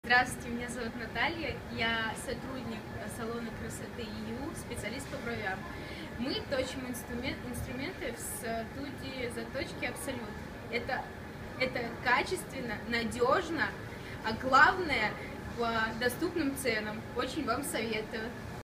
Здравствуйте, меня зовут Наталья, я сотрудник салона красоты ИЮ, специалист по бровям. Мы точим инструменты в студии заточки Абсолют. Это качественно, надежно, а главное по доступным ценам. Очень вам советую.